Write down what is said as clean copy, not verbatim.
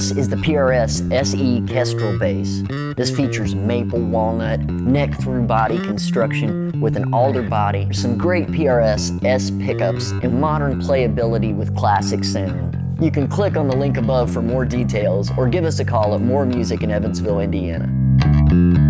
This is the PRS SE Kestrel bass. This features maple walnut, neck-through body construction with an alder body, some great PRS S pickups, and modern playability with classic sound. You can click on the link above for more details or give us a call at More Music in Evansville, Indiana.